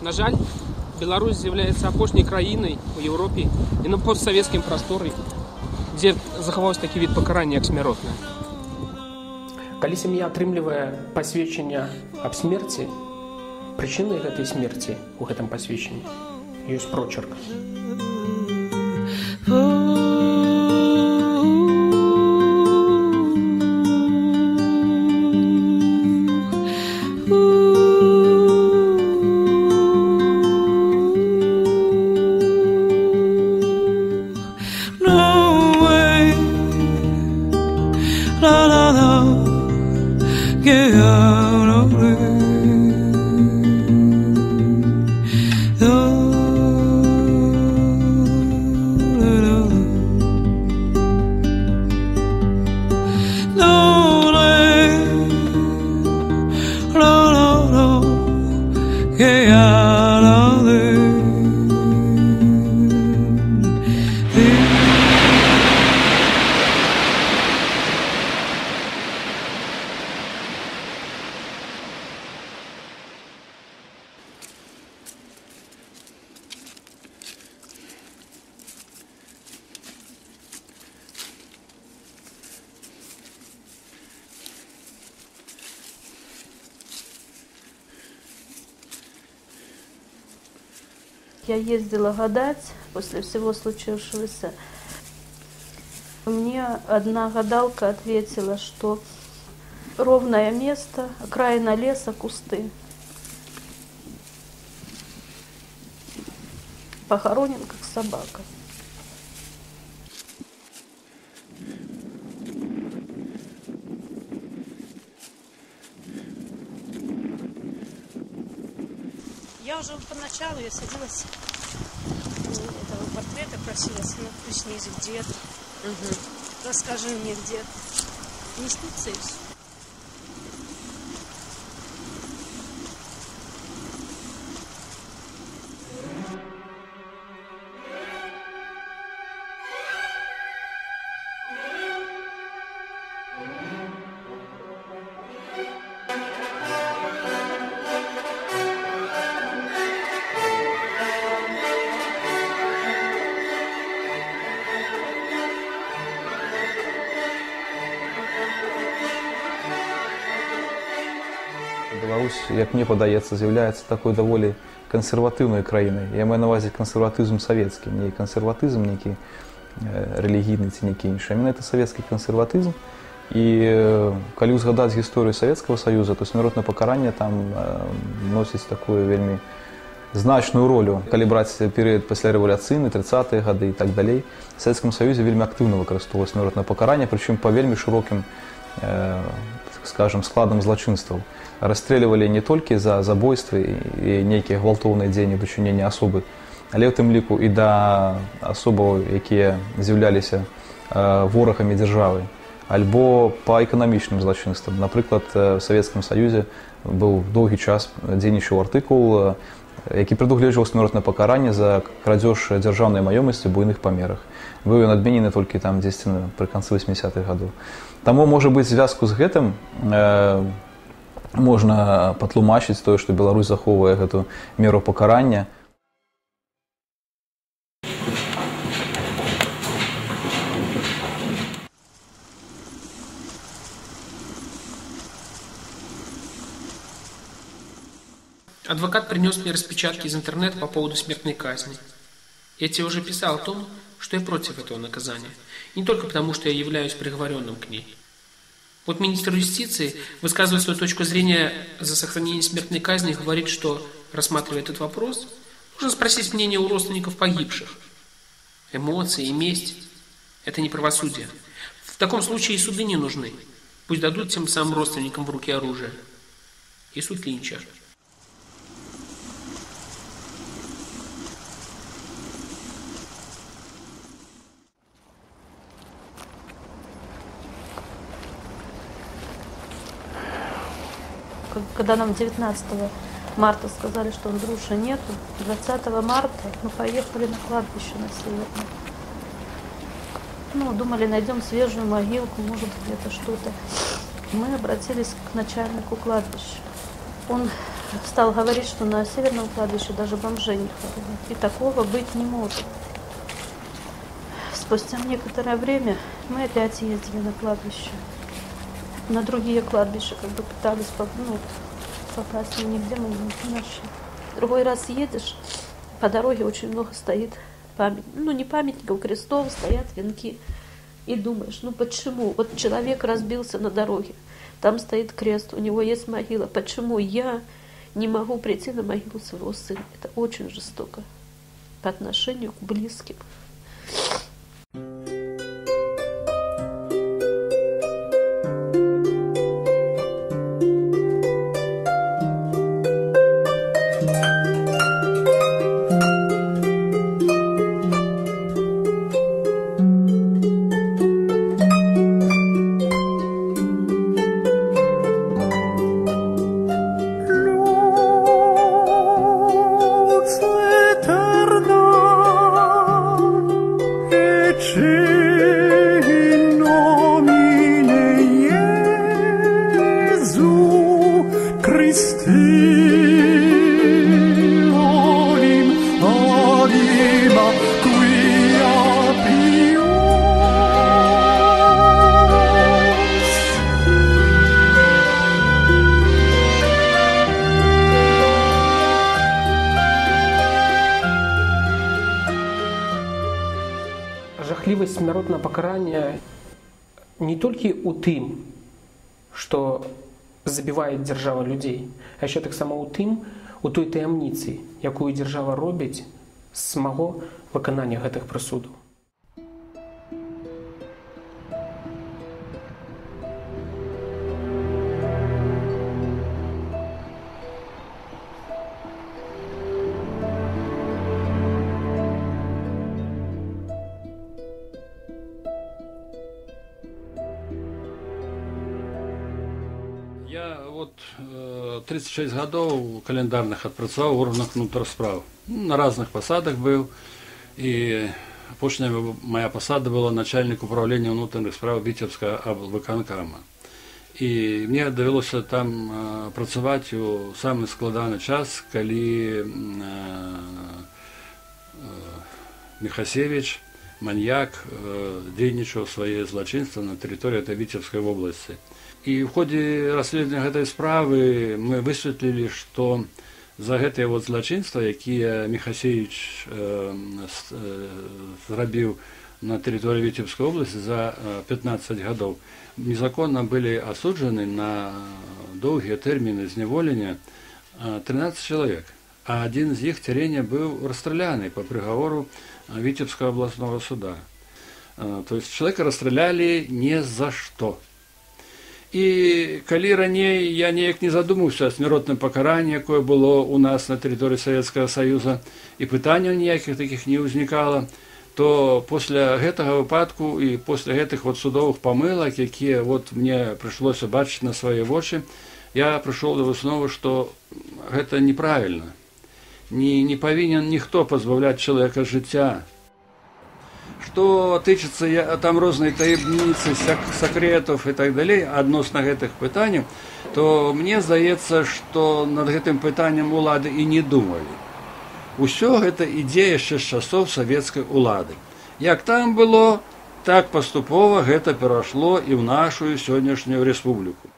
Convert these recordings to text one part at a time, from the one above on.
На жаль, Беларусь з'яўляецца апошняй краінай у Еўропе і на постсавецкім прасторы, дзе захаваўся такі від пакарання, як смяротнае. Калі сям'я атрымлівае пасведчанне аб смерці, прычынай гэтай смерці ў гэтым пасведчанні ёсць прочерк. Я ездила гадать после всего случившегося. Мне одна гадалка ответила, что ровное место, окраина леса, кусты. Похоронен как собака. Я уже поначалу, я садилась у этого портрета, просила, ну ты снизу где-то, расскажи мне где-то. Не снится и все. Беларусь, як мне падаецца, з'яўляецца такой даволі кансерватыўнай краінай. Я маю на ўвазе кансерватызм савецкі, не кансерватызм нейкі рэлігійны ці нейкі іншы, а менавіта савецкі кансерватызм. І калі ўзгадаць гісторыю Савецкага Саюза, то смяротнае пакаранне там носіць такую вельмі значную ролю. Калі браць перыяд паслярэвалюцыйны, 30-е гады і так далей, в Савецкім Саюзе вельмі актыўна выкарыстоўвалася смяротнае пакаранне, прычым па вельмі шырокім, скажем, складам злачынстваў. Расстрэльвалі не толькі за забойствы і нейкія гвалтоўныя дзеянні дачынення асобы, але ў тым ліку і да асобаў, якія з'яўляліся ворагамі дзяржавы, альбо па эканамічным злачынствам. Напрыклад, в Савецкім Саюзе быў доўгі час дзейнічаў артыкул, які прадугледжваў смяротнае пакаранне за крадзеж дзяржаўнай маёмасці ў буйных памерах. Быў ён адменены толькі там дзесьці пры канцы 80-х гадоў. Таму, можа быць, звязку з гэтым можна патлумачыць тое, што Беларусь захоўвае гэту меру пакарання. Адвокат принес мне распечатки из интернета по поводу смертной казни. Я тебе уже писал о том, что я против этого наказания. Не только потому, что я являюсь приговоренным к ней. Вот министр юстиции, высказывая свою точку зрения за сохранение смертной казни, говорит, что, рассматривая этот вопрос, нужно спросить мнение у родственников погибших. Эмоции и месть – это не правосудие. В таком случае и суды не нужны. Пусть дадут тем самым родственникам в руки оружие. И суд Линча. Когда нам 19 марта сказали, что Андрюша нету, 20 марта мы поехали на кладбище на Северное. Думали, найдем свежую могилку, может где-то что-то. Мы обратились к начальнику кладбища. Он стал говорить, что на северном кладбище даже бомжей не хоронят. И такого быть не может. Спустя некоторое время мы опять ездили на кладбище. На другие кладбища как бы пытались попасть, но нигде мы не нашли. Другой раз едешь, по дороге очень много стоит памятников. Не памятников, крестов, стоят венки. И думаешь, почему? Вот человек разбился на дороге, там стоит крест, у него есть могила. Почему я не могу прийти на могилу своего сына? Это очень жестоко по отношению к близким. Жахлівасць смяротнага пакарання не толькі ў тым, што забівае дзяржава людзей, а яшчэ таксама ў тым, у той таямніцы, якую дзяржава робіць з самого выканання гэтых прысудаў. Я 36 гадоў календарных адпрацаваў у органах внутренних справ. На разных пасадах быў. І апошняя моя пасада была начальник управления внутренних справ Віцебскага аблвыканкама. І мне давялося там працаваць у самы складаны час, калі Михасевич, маньяк, дзейнічаў свае злачынства на тэрыторыі этой Віцебскай вобласці. І в ходе расследования гэтай справы мы высветлілі, што за гэтыя злачынства, якія Михасевич зрабіў на тэрыторыі Віцебскай вобласці за 15 гадоў, незаконна былі асуджаны на доўгія тэрміны зняволення 13 чалавек. А адзін з іх цярэня быў расстраляны па прыгавору Віцебскага абласнога суда. То есть чалавека расстралялі не за што. І калі раней я неяк не задумаўся о смяротным пакаранні, якое было у нас на тэрыторыі Савецкага Саюза, і пытанняў ніякіх такіх не ўзнікала, то пасля гэтага выпадку і пасля гэтых судовых памылак, якія мне прыйшлося бачыць на свае вочы, я прыйшоў да высновы, што гэта неправільна. Не павінен ніхто пазбаўляць чалавека жыцця. Что тычыцца там рознай таямніцы, сакрэтаў і так далей адносна гэтых пытанняў, то мне здаецца, што над гэтым пытаннем улады і не думалі. Усё гэта ідзе яшчэ з часоў савецкай улады. Як там было, так паступова гэта перайшло і ў нашу сённяшнюю рэспубліку.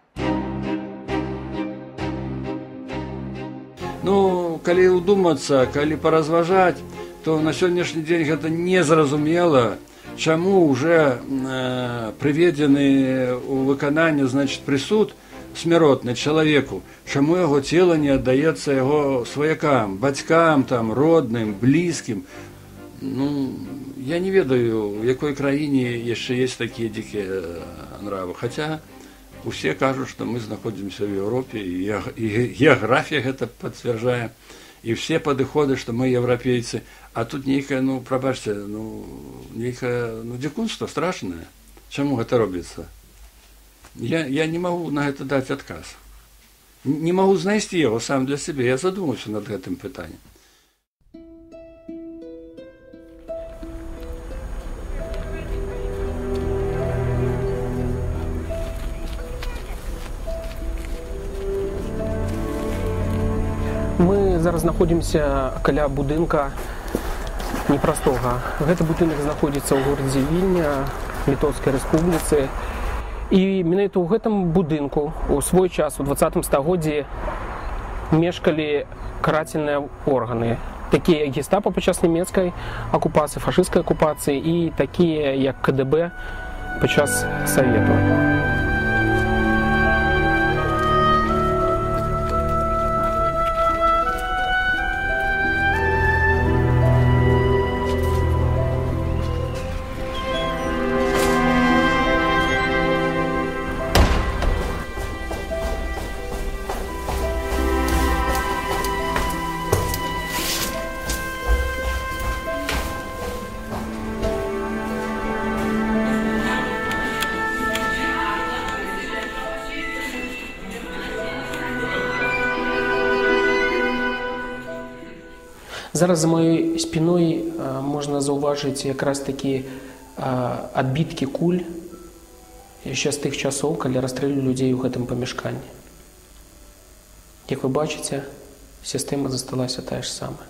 Калі ўдумацца, калі паразважаць, то на сённяшні дзень гэта незразумела, чаму ўжо прыведзены ў выкананне, прысуд смяротны чалавеку, чаму яго цела не аддаецца яго сваякам, бацькам, родным, блізкім. Я не ведаю, у якой краіне яшчэ ёсць такія дзікія нравы. Хаця усе кажуць, што мы знаходзімся в Еўропе, і геаграфія гэта пацвярджае, і все падыходы, што мы еўрапейцы. А тут нейкае, прабачце, нейкае дзікунства страшнае. Чаму гэта робіцца? Я не магу на гэта даць адказ. Не магу знайсці яго сам для сябе. Я задумаўся над гэтым пытаннем. зараз знаходзімся каля будынка непростога. Гэты будынак знаходзіцца ў горадзе Вільня, Літоўскай рэспубліцы. І менавіта ў гэтым будынку у свой час у 20 стагоддзі мешкалі карательныя органы. Такія як гестапа падчас нямецкай акупацыі, фашысцкай акупацыі і такія як КДБ падчас Савету. Зараз за моей спиной можна заўважыць якраз такі адбіткі куль яшчэ з тых часоў, калі расстрэлялі людзей у гэтым памяшканні. Як вы бачыце, сістэма засталася тая ж самая.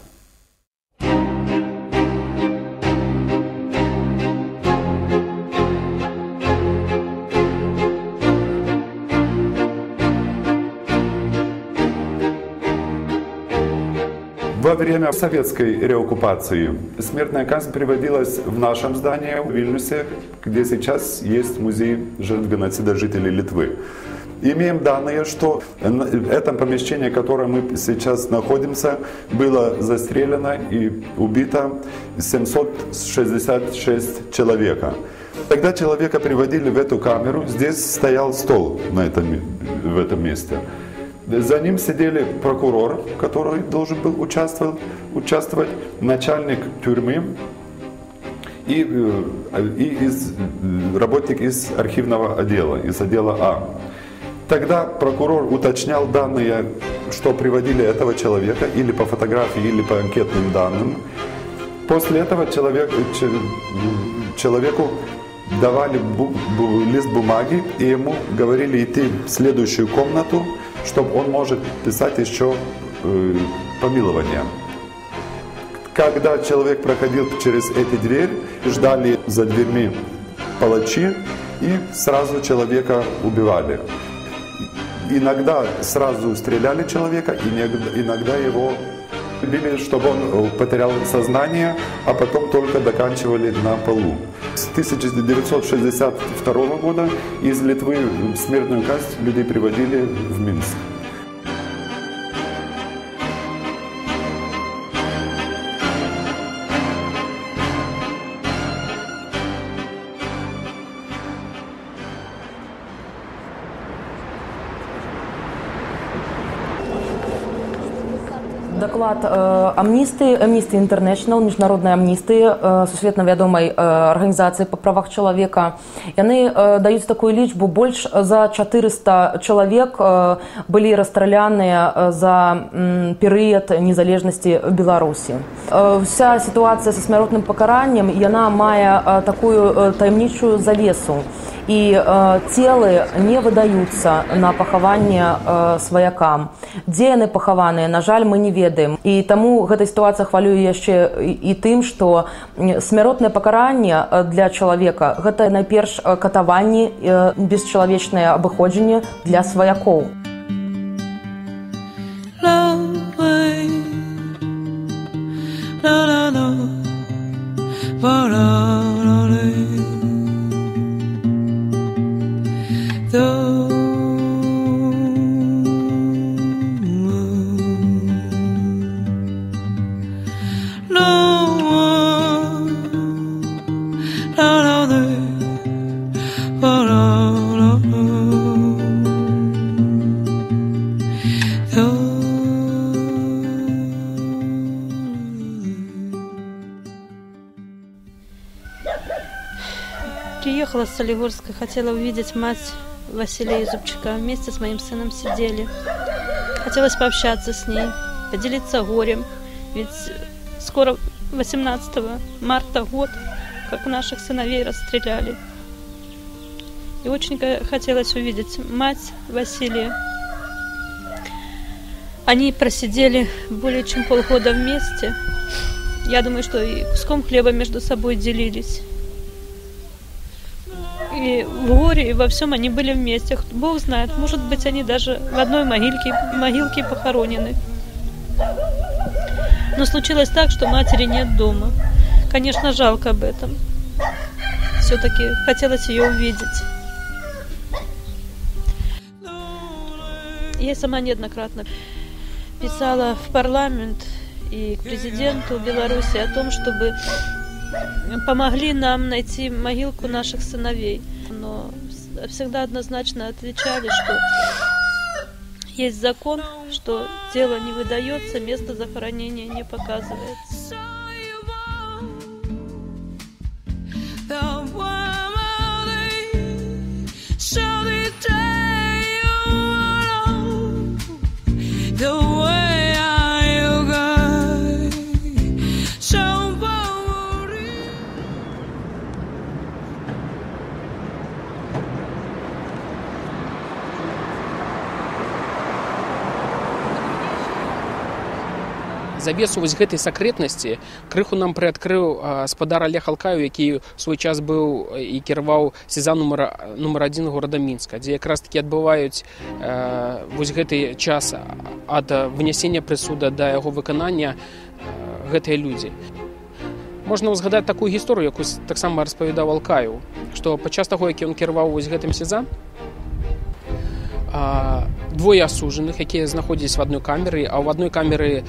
Во время советской реоккупации смертная казнь приводилась в нашем здании в Вильнюсе, где сейчас есть музей жертв геноцида жителей Литвы. Имеем данные, что в этом помещении, в котором мы сейчас находимся, было застрелено и убито 766 человека. Когда человека приводили в эту камеру, здесь стоял стол в этом месте. За ним сидели прокурор, который должен был участвовать, начальник тюрьмы и работник из архивного отдела, из отдела А. Тогда прокурор уточнял данные, что приводили этого человека или по фотографии, или по анкетным данным. После этого человеку давали лист бумаги и ему говорили идти в следующую комнату, чтобы он может писать еще помилование. Когда человек проходил через эти двери, ждали за дверьми палачи и сразу человека убивали. Иногда сразу стреляли человека, иногда его били, чтобы он потерял сознание, а потом только доканчивали на полу. С 1962 года из Литвы смертную казнь людей приводили в Минск. Доклад Amnesty International, міжнароднай амністыі, сусветна вядомай арганізацыі па правах чалавека. Яны даюць такую лічбу, больш за 400 чалавек былі расстраляныя за перыяд незалежнасці Беларусі. Вся сітуацыя са смяротным пакараннем, яна мае такую таямнічую завесу. І целы не выдаюцца на пахаванне сваякам. Дзе яны пахаваныя, на жаль, мы не ведаем. І таму гэта сітуацыя хвалюе яшчэ і тым, што смяротнае пакаранне для чалавека – гэта найперш катаванні, бесчалавечнае абыходжанне для сваякоў. Приехала с Солигорска, хотела увидеть мать Василия Зубчика. Вместе с моим сыном сидели. Хотелось пообщаться с ней, поделиться горем. Ведь скоро 18 марта год, как наших сыновей расстреляли. И очень хотелось увидеть мать Василия. Они просидели более чем полгода вместе. Я думаю, что и куском хлеба между собой делились. И в горе, и во всем они были вместе. Бог знает, может быть, они даже в одной могилке похоронены. Но случилось так, что матери нет дома. Конечно, жалко об этом. Все-таки хотелось ее увидеть. Я сама неоднократно писала в парламент и к президенту Беларуси о том, чтобы помогли нам найти могилку наших сыновей. Но всегда однозначно отвечали, что есть закон, что тело не выдается, место захоронения не показывается. Завесу вось гэтай сакрэтнасці крыху нам прыадкрыў спадар Олег Алкаеў, які ў свой час быў і кіраваў сеза нумар 1 горада Мінска, дзе якраз такі адбываюць вось гэты час ад вынясення прысуда да яго выканання гэтыя людзі. Можна ўзгадаць такую гісторыю, якую таксама распавядаў Алкаеў, што падчас таго, які ён кіраваў вось гэтым сеза, двое асуджаных, якія знаходзілись в адной камеры, а ў адной камеры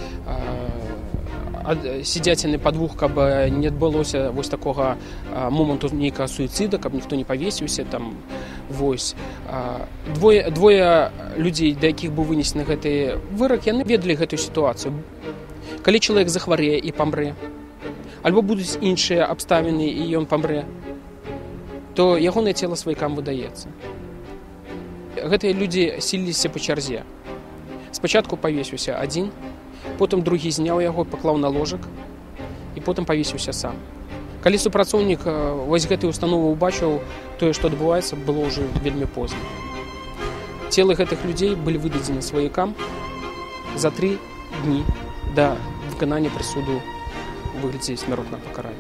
сидзяць яны па двух, каб не адбылося вось такога моманту нейкага суіцыда, каб ніхто не павесіўся там. Вось двое людзей, да якіх быў вынесены гэты вырак, яны ведалі гэтую сітуацыю. Калі чалавек захварэе і памрэ, альбо будуць іншыя абставіны і ён памрэ, то ягонае цела сваякам выдаецца. Гэтыя людзі селіліся па чарзе. Спачатку павесіўся адзін, потым другі зняў яго, паклаў на ложак і потым павесіўся сам. Калі супрацоўнік вось гэтай установы ўбачыў тое, што адбываецца, было ўжо вельмі позна. Целы гэтых людзей былі выдадзены сваякам за 3 дні да выканання прысуду у выглядзе смяротнага пакарання.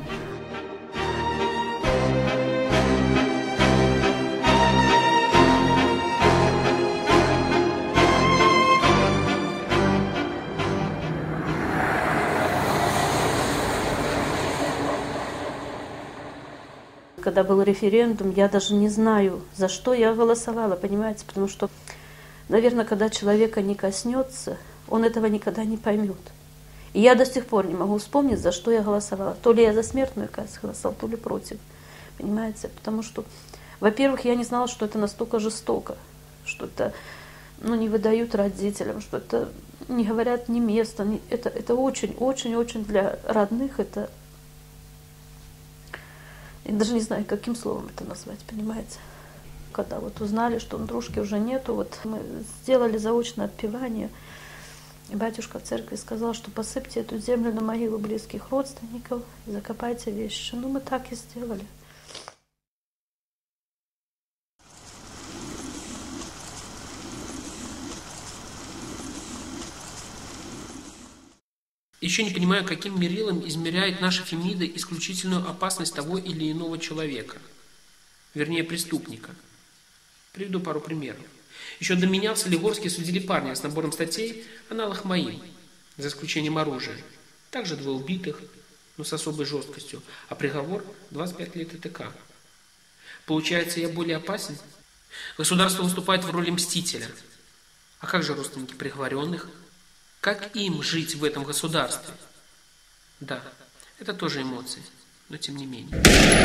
Когда был референдум, я даже не знаю, за что я голосовала, понимаете, потому что, наверное, когда человека не коснется, он этого никогда не поймет. И я до сих пор не могу вспомнить, за что я голосовала. То ли я за смертную казнь голосовала, то ли против, понимаете, потому что, во-первых, я не знала, что это настолько жестоко, что это, не выдают родителям, что это не говорят ни места, это очень для родных, это... Я даже не знаю, каким словом это назвать, понимаете. Когда вот узнали, что Андрушки уже нету, вот мы сделали заочное отпевание. И батюшка в церкви сказал, что посыпьте эту землю на могилу близких родственников и закопайте вещи. Мы так и сделали. Еще не понимаю, каким мерилом измеряет наша Фемида исключительную опасность того или иного человека, вернее преступника. Приведу пару примеров. Еще до меня в Солигорске судили парня с набором статей, аналог моим, за исключением оружия. Также 2 убитых, но с особой жесткостью, а приговор 25 лет ТТК. Получается, я более опасен? Государство выступает в роли мстителя. А как же родственники приговоренных? Как им жить в этом государстве? Да, это тоже эмоции, но тем не менее.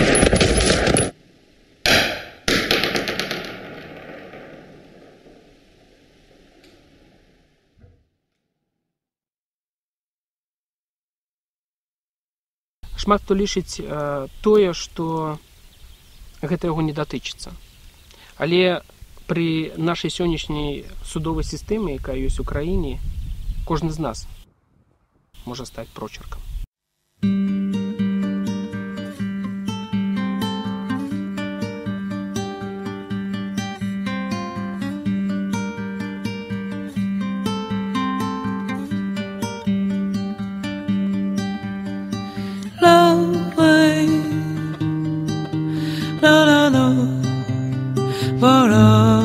Шмат хто лічыць тое, што гэта яго не датычыцца. Але пры нашай сённяшняй судовай сістэме, якая ёсць у краіне, кожны з нас можа стаць прочеркам. Пора